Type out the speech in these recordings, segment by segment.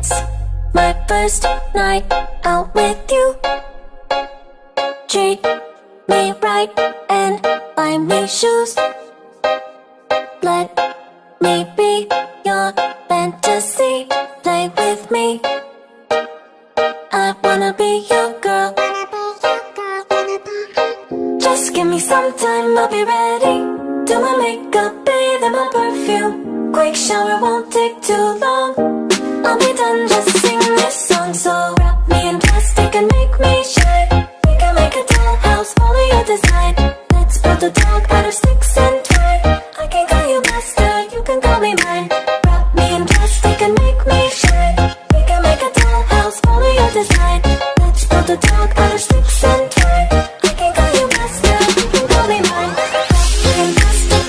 It's my first night out with you. Treat me right and buy me shoes. Let me be your fantasy. Play with me. I wanna be your girl. Just give me some time, I'll be ready. Do my makeup, bathe in my perfume. Quick shower won't take too long. I'll be done, just sing this song. So wrap me in plastic and make me shine. We can make a dollhouse, follow your design. Let's build a dog out of sticks and twine. I can call you master, you can call me mine. Wrap me in plastic and make me shine. We can make a dollhouse, follow your design. Let's build a dog out of sticks and twine. I can call you master, you can call me mine. Wrap me in plastic.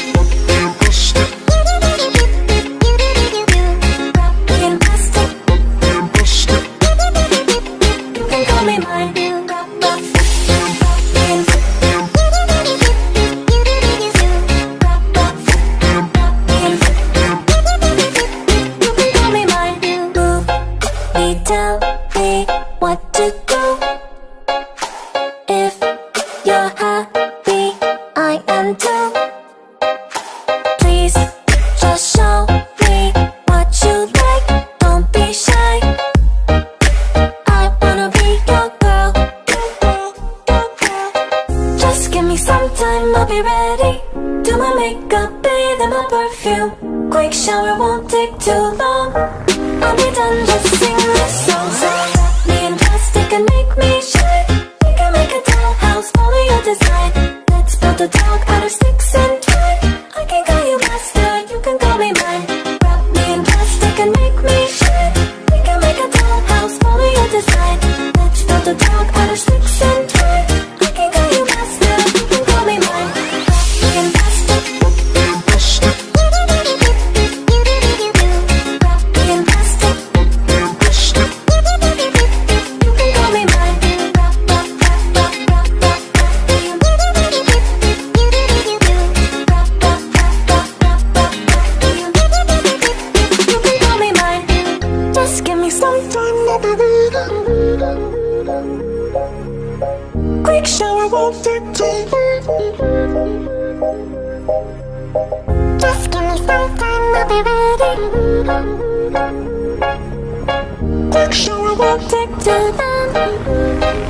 Wrap me in plastic. You can call me mine. Wrap me in tell me what to do. If you're happy, I am too. Please just show me what you like. Don't be shy. I wanna be your girl. Just give me some time, I'll be ready. Do my makeup, bathe in my perfume. Quick shower won't take too long. I'll be done, just sing this song. So wrap me in plastic and make me shine. We can make a dollhouse, follow your design. Let's build a dog out of sticks and twine. I can call you master, you can call me mine. Wrap me in plastic and make me shine. We can make a dollhouse, follow your design. Let's build a dog out of sticks and twine. I can call you master, you can call me mine. Wrap me in plastic. Quick shower won't take too long. Just give me some time, I'll be ready. Quick shower won't take too long.